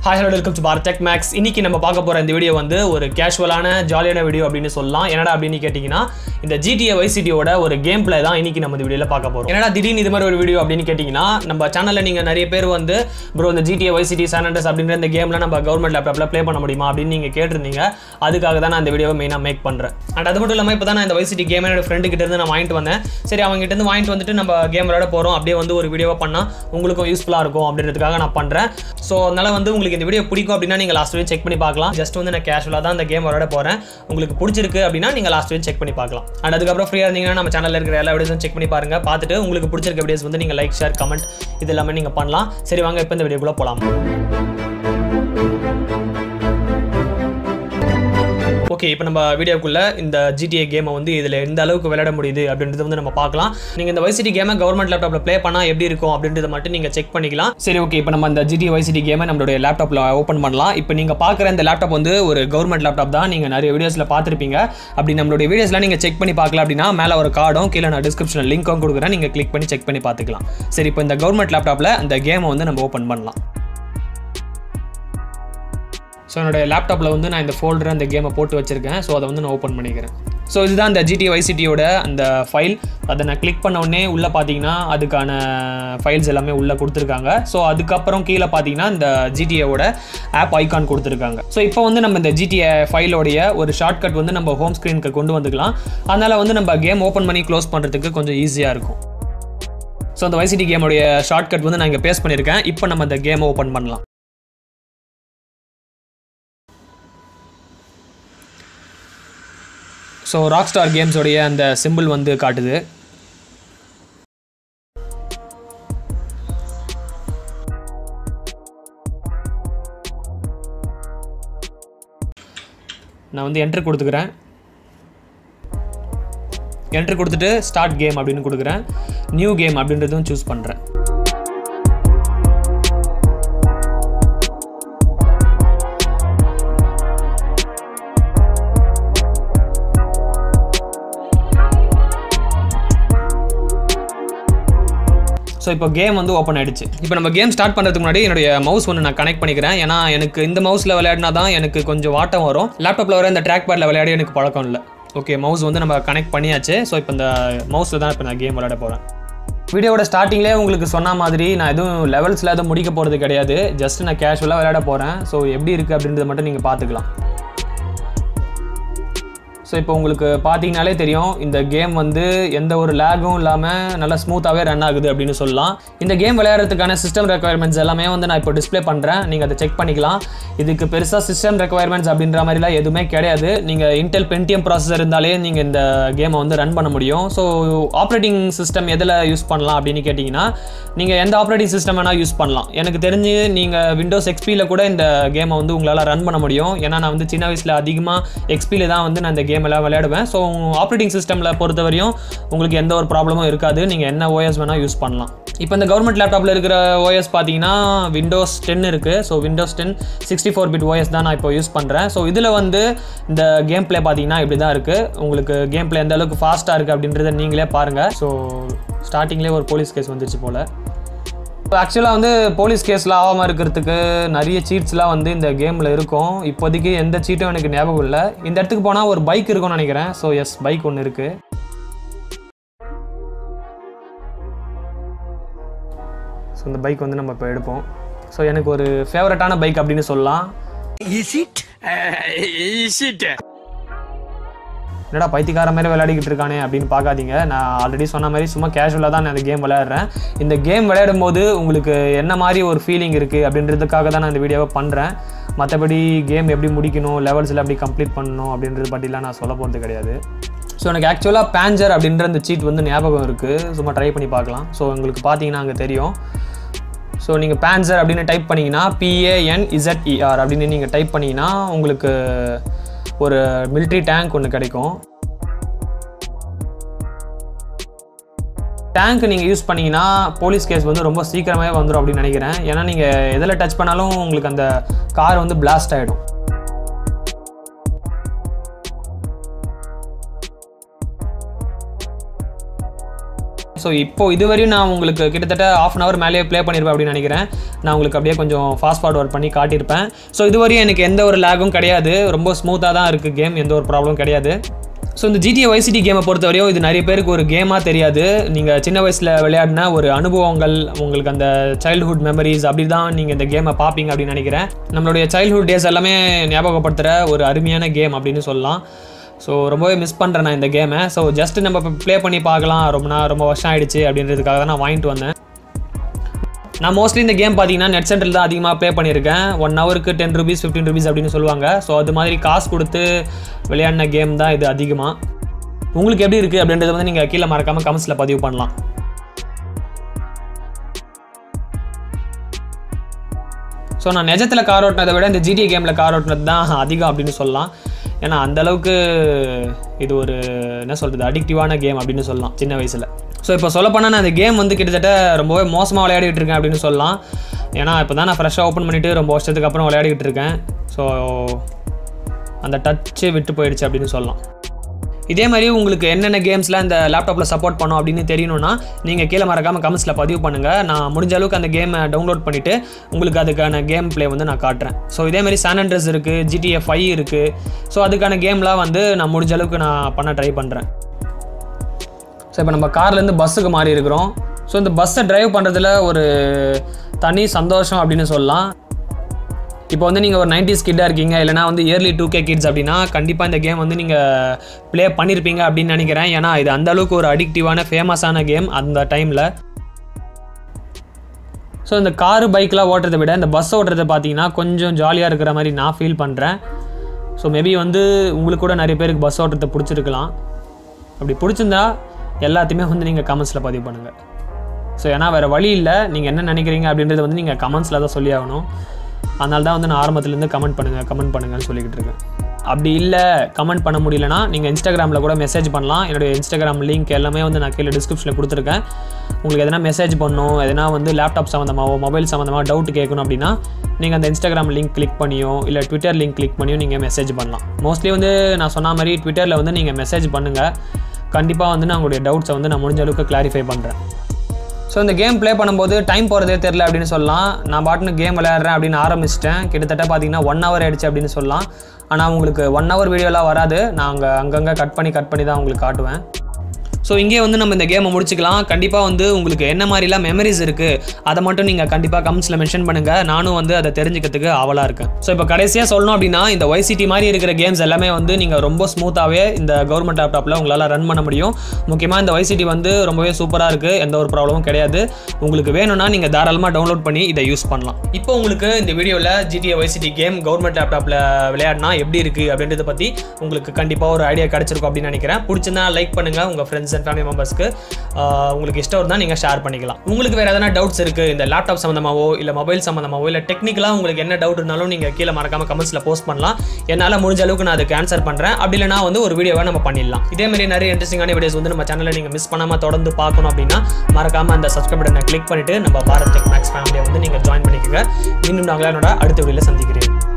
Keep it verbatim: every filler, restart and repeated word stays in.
Hi, hello, welcome to Bharat Tech Max. இன்னைக்கு நம்ம பார்க்க போற இந்த வீடியோ வந்து ஒரு கேஷுவலான ஜாலியான வீடியோ அப்படினு சொல்லலாம். என்னடா அப்படினு கேட்டிங்கனா இந்த G T A Vice City ஓட ஒரு கேம் ப்ளே தான் இன்னைக்கு நம்ம இந்த வீடியோல பார்க்க போறோம். என்னடா திடீர்னு இது மாதிரி ஒரு வீடியோ அப்படினு கேட்டிங்கனா நம்ம சேனல்ல நீங்க நிறைய பேர் வந்து bro இந்த G T A Vice City San Andreas அப்படிங்கற இந்த கேம்ல நம்ம கவர்மெண்ட் லேப்டாப்ல ப்ளே பண்ண முடியுமா அப்படினு நீங்க கேட்டிருந்தீங்க. அதுக்காக தான் நான் இந்த வீடியோவை மெயினா மேக் பண்றேன். அண்ட் அது மட்டும் இல்லாம இப்போதான் நான் இந்த Vice City கேம் என்னோட ஃப்ரெண்ட் கிட்ட இருந்து நான் வாங்கிட்டு வந்தேன். சரி அவங்க கிட்ட இருந்து வாங்கிட்டு வந்துட்டு நம்ம கேம் விளையாட போறோம். அப்படியே வந்து ஒரு வீடியோவை பண்ணா உங்களுக்கு யூஸ்ஃபுல்லா இருக்கும் அப்படின்றதுக்காக நான் பண்றேன். சோ அதனால வந்து உங்களுக்கு இந்த வீடியோ பிடிக்கும் அப்படினா நீங்க லாஸ்ட் வீடியோ செக் பண்ணி பார்க்கலாம். ஜஸ்ட் வந்து நான் கேஷுவலா தான் இந்த கேம் விளையாட போறேன். உங்களுக்கு பிடிச்சிருக்கு அப்படினா நீங்க லாஸ்ட் வீடியோ செக் பண்ணி பார்க்கலாம். அண்ட் அதுக்கு அப்புறம் ஃப்ரீயா இருந்தீங்கன்னா நம்ம சேனல்ல இருக்கிற எல்லா வீடியோஸும் செக் பண்ணி பாருங்க. பார்த்துட்டு உங்களுக்கு பிடிச்சிருக்க வீடியோஸ் வந்து நீங்க லைக், ஷேர், கமெண்ட் இது எல்லாமே நீங்க பண்ணலாம். சரி வாங்க இப்போ இந்த வீடியோக்குள்ள போலாம். ஓகே, இப்போ நம்ம வீடியோக்குள்ள இந்த G T A கேமை வந்து இதில் எந்த அளவுக்கு விளையாட முடியுது அப்படின்றது வந்து நம்ம பார்க்கலாம். நீங்கள் இந்த Vice City கேமை கவர்மெண்ட் லேப்டாப்ல ப்ளே பண்ணால் எப்படி இருக்கும் அப்படின்றத மட்டும் நீங்கள் செக் பண்ணிக்கலாம். சரி ஓகே, இப்போ நம்ம இந்த G T A Vice City கேமை நம்மளுடைய லேப்டாப்பில் ஓப்பன் பண்ணலாம். இப்போ நீங்கள் பார்க்குற இந்த லேப்டாப் வந்து ஒரு கவர்மெண்ட் லேப்டாப் தான். நீங்கள் நிறைய வீடியோஸில் பார்த்துருப்பீங்க. அப்படி நம்மளுடைய வீடியோஸ்லாம் நீங்கள் செக் பண்ணி பார்க்கல அப்படின்னா மேலே ஒரு கார்டும் கீழே நான் டிஸ்கிரிப்ஷனில் லிங்க்கும் கொடுக்குறேன். நீங்கள் கிளிக் பண்ணி செக் பண்ணி பார்த்துக்கலாம். சரி, இப்போ இந்த கவர்மெண்ட் லேப்டாப்பில் அந்த கேமை வந்து நம்ம ஓப்பன் பண்ணலாம். ஸோ என்னோடய லேப்டாப்பில் வந்து நான் இந்த ஃபோல்டரை அந்த கேமை போட்டு வச்சுருக்கேன். ஸோ அதை வந்து நான் ஓப்பன் பண்ணிக்கிறேன். ஸோ இதுதான் இந்த G T A Vice Cityயோட அந்த ஃபைல். அதை நான் கிளிக் பண்ண உடனே உள்ளே பார்த்தீங்கன்னா அதுக்கான ஃபைல்ஸ் எல்லாமே உள்ளே கொடுத்துருக்காங்க. ஸோ அதுக்கப்புறம் கீழே பார்த்தீங்கன்னா இந்த G T A ஓட ஆப் ஐகான் கொடுத்துருக்காங்க. ஸோ இப்போ வந்து நம்ம இந்த G T A ஃபைலோடைய ஒரு ஷார்ட்கட் வந்து நம்ம ஹோம் ஸ்க்ரீனுக்கு கொண்டு வந்துக்கலாம். அதனால் வந்து நம்ம கேம் ஓப்பன் பண்ணி க்ளோஸ் பண்ணுறதுக்கு கொஞ்சம் ஈஸியாக இருக்கும். ஸோ அந்த Vice City கேமோடைய ஷார்ட்கட் வந்து நான் இங்கே பேஸ்ட் பண்ணியிருக்கேன். இப்போ நம்ம இந்த கேமை ஓப்பன் பண்ணலாம். ஸோ ராக்ஸ்டார் கேம்ஸோடைய அந்த சிம்பிள் வந்து காட்டுது. நான் வந்து என்ட்ரு கொடுத்துக்கிறேன். என்ட்ரு கொடுத்துட்டு ஸ்டார்ட் கேம் அப்படின்னு கொடுக்குறேன். நியூ கேம் அப்படின்றதும் சூஸ் பண்ணுறேன். ஸோ இப்போ கேம் வந்து ஓப்பன் ஆகிடுச்சு. இப்போ நம்ம கேம் ஸ்டார்ட் பண்ணுறதுக்கு முன்னாடி என்னுடைய மவுஸ் ஒன்று நான் கனெக்ட் பண்ணிக்கிறேன். ஏன்னா எனக்கு இந்த மவுஸில் விளையாடினா தான் எனக்கு கொஞ்சம் வாட்டம் வரும். லேப்டாப்பில் வர இந்த ட்ராக் பேடில் விளையாடி எனக்கு பழக்கம் இல்லை. ஓகே, மவுஸ் வந்து நம்ம கனெக்ட் பண்ணியாச்சு. ஸோ இப்போ இந்த மவுஸில் தான் இப்போ நான் கேம் விளையாட போகிறேன். வீடியோட ஸ்டார்டிங்லேயே உங்களுக்கு சொன்ன மாதிரி நான் எதுவும் லெவல்ஸில் எதுவும் முடிக்க போகிறது கிடையாது. ஜஸ்ட் நான் கேஷுவலாக விளையாட போகிறேன். ஸோ எப்படி இருக்குது அப்படின்றத மட்டும் நீங்கள் பார்த்துக்கலாம். ஸோ இப்போ உங்களுக்கு பார்த்தீங்கனாலே தெரியும் இந்த கேம் வந்து எந்த ஒரு லேகும் இல்லாமல் நல்லா ஸ்மூத்தாகவே ரன் ஆகுது அப்படின்னு சொல்லலாம். இந்த கேம் விளையாடுறதுக்கான சிஸ்டம் ரெக்குவயர்மெண்ட்ஸ் எல்லாமே வந்து நான் இப்போ டிஸ்பிளே பண்ணுறேன். நீங்கள் அதை செக் பண்ணிக்கலாம். இதுக்கு பெருசாக சிஸ்டம் ரெக்குவயர்மெண்ட்ஸ் அப்படின்ற மாதிரிலாம் எதுவுமே கிடையாது. நீங்கள் இன்டெல் பென்டியம் ப்ராசஸர் இருந்தாலே நீங்கள் இந்த கேமை வந்து ரன் பண்ண முடியும். ஸோ ஆப்ரேட்டிங் சிஸ்டம் எதில் யூஸ் பண்ணலாம் அப்படின்னு கேட்டிங்கன்னா நீங்கள் எந்த ஆப்ரேட்டிங் சிஸ்டம் வேணால் யூஸ் பண்ணலாம். எனக்கு தெரிஞ்சு நீங்கள் விண்டோஸ் எக்ஸ்பியில் கூட இந்த கேமை வந்து உங்களால் ரன் பண்ண முடியும். ஏன்னா நான் வந்து சின்ன வயசில் அதிகமாக எக்ஸ்பியில் தான் வந்து நான் இந்த கேம் எல்லாம் விளையாடுவேன். ஸோ ஆப்ரேட்டிங் சிஸ்டமில் பொறுத்தவரையும் உங்களுக்கு எந்த ஒரு ப்ராப்ளமும் இருக்காது. நீங்கள் என்ன ஓஎஸ் வேணால் யூஸ் பண்ணலாம். இப்போ இந்த கவர்மெண்ட் லேப்டாப்பில் இருக்கிற ஓஎஸ் பார்த்தீங்கன்னா விண்டோஸ் டென் இருக்குது. So Windows ten sixty four bit OS தான் நான் இப்போ யூஸ் பண்ணுறேன். ஸோ இதில் வந்து இந்த கேம் பிளே பார்த்தீங்கன்னா இப்படி தான் இருக்குது. உங்களுக்கு கேம் பிளே எந்த அளவுக்கு ஃபாஸ்ட்டாக இருக்குது அப்படின்றத நீங்களே பாருங்கள். ஸோ ஸ்டார்டிங்லேயே ஒரு போலீஸ் கேஸ் வந்துச்சு போல். ஆக்சுவலாக வந்து போலீஸ் கேஸில் ஆகாமல் இருக்கிறதுக்கு நிறைய சீட்ஸ்லாம் வந்து இந்த கேமில் இருக்கும். இப்போதைக்கு எந்த சீட்டும் எனக்கு ஞாபகம் இல்லை. இந்த இடத்துக்கு போனால் ஒரு பைக் இருக்கும்னு நினைக்கிறேன். ஸோ எஸ், பைக் ஒன்று இருக்குது. ஸோ இந்த பைக் வந்து நம்ம இப்போ எடுப்போம். ஸோ எனக்கு ஒரு ஃபேவரட்டான பைக் அப்படின்னு சொல்லலாம். என்னடா பைத்தியக்கார மாதிரி விளையாடிக்கிட்டு இருக்கானே அப்படின்னு பார்க்காதீங்க. நான் ஆல்ரெடி சொன்ன மாதிரி சும்மா கேஷுவலாக தான் நான் இந்த கேம் விளையாடுறேன். இந்த கேம் விளையாடும் போது உங்களுக்கு என்ன மாதிரி ஒரு ஃபீலிங் இருக்குது அப்படின்றதுக்காக தான் நான் இந்த வீடியோவை பண்ணுறேன். மற்றபடி கேம் எப்படி முடிக்கணும், லெவல்ஸில் எப்படி கம்ப்ளீட் பண்ணணும் அப்படின்றது பற்றிலாம் நான் சொல்ல போகிறது கிடையாது. ஸோ எனக்கு ஆக்சுவலாக பேஞ்சர் அப்படின்ற அந்த சீட் வந்து ஞாபகம் இருக்குது. சும்மா ட்ரை பண்ணி பார்க்கலாம். ஸோ உங்களுக்கு பார்த்தீங்கன்னா அங்கே தெரியும். ஸோ நீங்கள் பேன்சர் அப்படின்னு டைப் பண்ணிங்கன்னா பிஏஎன்இசட்இஆர் அப்படின்னு நீங்கள் டைப் பண்ணிங்கன்னா உங்களுக்கு ஒரு மிலிட்ரி டேங்க் ஒன்று கிடைக்கும். டேங்க் நீங்கள் யூஸ் பண்ணிங்கன்னா போலீஸ் கேஸ் வந்து ரொம்ப சீக்கிரமே வந்துடும் அப்படின்னு நினைக்கிறேன். ஏன்னா நீங்கள் எதில் டச் பண்ணாலும் உங்களுக்கு அந்த கார் வந்து பிளாஸ்ட் ஆகிடும். ஸோ இப்போ இதுவரையும் நான் உங்களுக்கு கிட்டத்தட்ட ஆஃப் அன் ஹவர் மேலேயே ப்ளே பண்ணியிருப்பேன் அப்படின்னு நினைக்கிறேன். நான் உங்களுக்கு அப்படியே கொஞ்சம் ஃபாஸ்ட் ஃபார்வர்ட் பண்ணி காட்டியிருப்பேன். ஸோ இதுவரையும் எனக்கு எந்த ஒரு லேகும் கிடையாது, ரொம்ப ஸ்மூத்தாக தான் இருக்குது கேம், எந்த ஒரு ப்ராப்ளம் கிடையாது. ஸோ இந்த ஜிடிஏ வைசிட்டி கேமை பொறுத்தவரையும் இது நிறைய பேருக்கு ஒரு கேமாக தெரியாது. நீங்கள் சின்ன வயசில் விளையாடின ஒரு அனுபவங்கள், உங்களுக்கு அந்த சைல்டுஹுட் மெமரிஸ் அப்படி தான் நீங்கள் இந்த கேமை பார்ப்பீங்க அப்படின்னு நினைக்கிறேன். நம்மளுடைய சைல்டுஹுட் டேஸ் எல்லாமே ஞாபகப்படுத்துகிற ஒரு அருமையான கேம் அப்படின்னு சொல்லலாம். ஸோ ரொம்பவே மிஸ் பண்ணுறேன் நான் இந்த கேமை. ஸோ ஜஸ்ட் நம்ம இப்போ ப்ளே பண்ணி பார்க்கலாம், ரொம்ப நாள் ரொம்ப வருஷம் ஆகிடுச்சு அப்படின்றதுக்காக தான் நான் வாங்கிட்டு வந்தேன். நான் மோஸ்ட்லி இந்த கேம் பார்த்தீங்கன்னா நெட் சென்டரில் தான் அதிகமாக ப்ளே பண்ணியிருக்கேன். ஒன் ஹவருக்கு டென் ருபீஸ் ஃபிஃப்டீன் ருபீஸ் அப்படின்னு சொல்லுவாங்க. ஸோ அது மாதிரி காசு கொடுத்து விளையாடின கேம் தான் இது அதிகமாக. உங்களுக்கு எப்படி இருக்குது அப்படின்றத வந்து நீங்கள் கீழே மறக்காமல் கமெண்ட்ஸில் பதிவு பண்ணலாம். ஸோ நான் நிஜத்தில் கார் ஓட்டினதை விட இந்த ஜிடிஏ கேமில் கார் ஓட்டினது தான் அதிகம் அப்படின்னு சொல்லலாம். ஏன்னா அந்தளவுக்கு இது ஒரு என்ன சொல்கிறது அடிக்டிவான கேம் அப்படின்னு சொல்லலாம் சின்ன வயசில். ஸோ இப்போ சொல்லப்போனால் நான் இந்த கேம் வந்து கிட்டத்தட்ட ரொம்பவே மோசமாக விளையாடிட்டு இருக்கேன் அப்படின்னு சொல்லலாம். ஏன்னா இப்போ தான் நான் ஃப்ரெஷ்ஷாக ஓப்பன் பண்ணிவிட்டு ரொம்ப வருஷத்துக்கு அப்புறம் விளையாடிக்கிட்டு இருக்கேன். ஸோ அந்த டச்சு விட்டு போயிடுச்சு அப்படின்னு சொல்லலாம். இதே மாதிரி உங்களுக்கு என்னென்ன கேம்ஸ்லாம் இந்த லேப்டாப்பில் சப்போர்ட் பண்ணோம் அப்படின்னு தெரியணும்னா நீங்கள் கீழே மறக்காமல் கமெண்ட்ஸில் பதிவு பண்ணுங்கள். நான் முடிஞ்ச அளவுக்கு அந்த கேமை டவுன்லோட் பண்ணிவிட்டு உங்களுக்கு அதுக்கான கேம் ப்ளே வந்து நான் காட்டுறேன். ஸோ இதேமாதிரி சான் அண்ட்ரஸ் இருக்குது, ஜிடிஏ ஃபைவ் இருக்குது. ஸோ அதுக்கான கேம்லாம் வந்து நான் முடிஞ்ச அளவுக்கு நான் பண்ண ட்ரை பண்ணுறேன். ஸோ இப்போ நம்ம கார்லேருந்து பஸ்ஸுக்கு மாறி இருக்கிறோம். ஸோ இந்த பஸ்ஸை ட்ரைவ் பண்ணுறதுல ஒரு தனி சந்தோஷம் அப்படின்னு சொல்லலாம். இப்போ வந்து நீங்கள் ஒரு நைன்டிஸ் கிட்டாக இருக்கீங்க, இல்லைனா வந்து இயர்லி டூ கே கிட்ஸ் அப்படின்னா கண்டிப்பாக இந்த கேம் வந்து நீங்கள் ப்ளே பண்ணியிருப்பீங்க அப்படின்னு நினைக்கிறேன். ஏன்னா இது அந்தளவுக்கு ஒரு அடிக்டிவான ஃபேமஸான கேம் அந்த டைமில். ஸோ இந்த காரு பைக்கெலாம் ஓட்டுறதை விட இந்த பஸ் ஓட்டுறதை பார்த்தீங்கன்னா கொஞ்சம் ஜாலியாக இருக்கிற மாதிரி நான் ஃபீல் பண்ணுறேன். ஸோ மேபி வந்து உங்களுக்கு கூட நிறைய பேருக்கு பஸ் ஓட்டுறதை பிடிச்சிருக்கலாம். அப்படி பிடிச்சிருந்தா எல்லாத்தையுமே வந்து நீங்கள் கமெண்ட்ஸில் பதிவு பண்ணுங்கள். ஸோ ஏன்னா வேறு வழி இல்லை, நீங்கள் என்ன நினைக்கிறீங்க அப்படின்றத வந்து நீங்கள் கமெண்ட்ஸில் தான் சொல்லி ஆகணும். அதனால தான் வந்து நான் ஆரம்பத்துலேருந்து கமெண்ட் பண்ணுங்கள் கமெண்ட் பண்ணுங்கன்னு சொல்லிக்கிட்டு இருக்கேன். அப்படி இல்லை கமெண்ட் பண்ண முடியலனா நீங்கள் இன்ஸ்டாகிராமில் கூட மெசேஜ் பண்ணலாம். என்னுடைய இன்ஸ்டாகிராம் லிங்க் எல்லாமே வந்து நான் கீழே டிஸ்கிரிப்ஷனில் கொடுத்துருக்கேன். உங்களுக்கு எதனா மெசேஜ் பண்ணணும், எதனா வந்து லேப்டாப் சம்மந்தமாகவோ மொபைல் சம்மந்தமாக டவுட் கேட்கணும் அப்படின்னா நீங்கள் அந்த இன்ஸ்டாகிராம் லிங்க் கிளிக் பண்ணியோ இல்லை ட்விட்டர் லிங்க் கிளிக் பண்ணியோ நீங்கள் மெசேஜ் பண்ணலாம். மோஸ்ட்லி வந்து நான் சொன்ன மாதிரி ட்விட்டரில் வந்து நீங்கள் மெசேஜ் பண்ணுங்கள். கண்டிப்பாக வந்து நான் உங்களுடைய டவுட்ஸை வந்து நான் முடிஞ்ச அளவுக்கு கிளாரிஃபை பண்ணுறேன். ஸோ இந்த கேம் ப்ளே பண்ணும்போது டைம் போகிறதே தெரில அப்படின்னு சொல்லலாம். நான் பாட்டுன்னு கேம் விளையாடுறேன் அப்படின்னு ஆரம்பிச்சிட்டேன். கிட்டத்தட்ட பார்த்தீங்கன்னா ஒன் ஹவர் ஆகிடுச்சு அப்படின்னு சொல்லலாம். ஆனால் உங்களுக்கு ஒன் ஹவர் வீடியோலாம் வராது, நான் அங்கே அங்கங்கே கட் பண்ணி கட் பண்ணி தான் உங்களுக்கு காட்டுவேன். ஸோ இங்கே வந்து நம்ம இந்த கேமை முடிச்சுக்கலாம். கண்டிப்பாக வந்து உங்களுக்கு என்ன மாதிரிலாம் மெமரிஸ் இருக்குது அதை மட்டும் நீங்கள் கண்டிப்பாக கமெண்ட்ஸில் மென்ஷன் பண்ணுங்கள். நானும் வந்து அதை தெரிஞ்சுக்கிறதுக்கு ஆவலாக இருக்கேன். ஸோ இப்போ கடைசியாக சொல்லணும் அப்படின்னா இந்த வைசிட்டி மாதிரி இருக்கிற கேம்ஸ் எல்லாமே வந்து நீங்கள் ரொம்ப ஸ்மூத்தாகவே இந்த கவர்மெண்ட் லேப்டாப்பில் உங்களால் ரன் பண்ண முடியும். முக்கியமாக இந்த வைசிட்டி வந்து ரொம்பவே சூப்பராக இருக்குது, எந்த ஒரு ப்ராப்ளமும் கிடையாது. உங்களுக்கு வேணும்னா நீங்கள் தாராளமாக டவுன்லோட் பண்ணி இதை யூஸ் பண்ணலாம். இப்போ உங்களுக்கு இந்த வீடியோவில் ஜிடிஏ வைசிட்டி கேம் கவர்மெண்ட் லேப்டாப்பில் விளையாடினா எப்படி இருக்குது அப்படின்றத பற்றி உங்களுக்கு கண்டிப்பாக ஒரு ஐடியா கிடச்சிருக்கும் அப்படின்னு நினைக்கிறேன். பிடிச்சிருந்தா லைக் பண்ணுங்கள், உங்கள் ஃப்ரெண்ட்ஸ் அண்ட் ஃபேமிலி மெம்பர்ஸ்க்கு உங்களுக்கு இஷ்டம் இருந்தால் நீங்கள் ஷேர் பண்ணிக்கலாம். உங்களுக்கு வேறு எதனா டவுட்ஸ் இருக்குது இந்த லேப்டாப் சம்மந்தமாகவோ இல்லை மொபைல் சம்மந்தமாகவோ இல்லை டெக்னிக்கலாக உங்களுக்கு என்ன டவுட் இருந்தாலும் நீங்கள் கீழே மறக்காமல் கமெண்ட்ஸில் போஸ்ட் பண்ணலாம். என்னால் முடிஞ்ச அளவுக்கு நான் அதுக்கு ஆன்சர் பண்ணுறேன். அப்படி இல்லைனா வந்து ஒரு வீடியோவை நம்ம பண்ணிடலாம். இதேமாதிரி நிறைய இன்ட்ரெஸ்டிங்கான வீடியோஸ் வந்து நம்ம சேனலில் நீங்கள் மிஸ் பண்ணாமல் தொடர்ந்து பார்க்கணும் அப்படின்னா மறக்காமல் அந்த சப்ஸ்கிரைப் பட்டனை கிளிக் பண்ணிவிட்டு நம்ம பாரத் டெக் மேக்ஸ் ஃபேமிலியை வந்து நீங்கள் ஜாயின் பண்ணிக்கோங்க. இன்னும் நாங்கள் என்னோட அடுத்த வீடியோவில் சந்திக்கிறேன்.